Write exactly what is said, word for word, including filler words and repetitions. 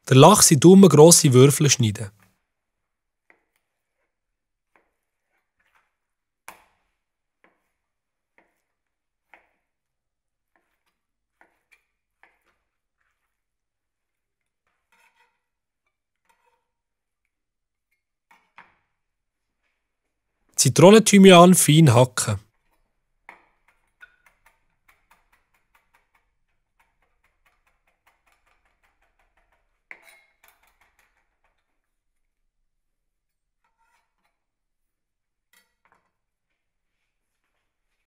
Den Lachs in daumengrosse Würfel schneiden. Zitronenthymian fein hacken.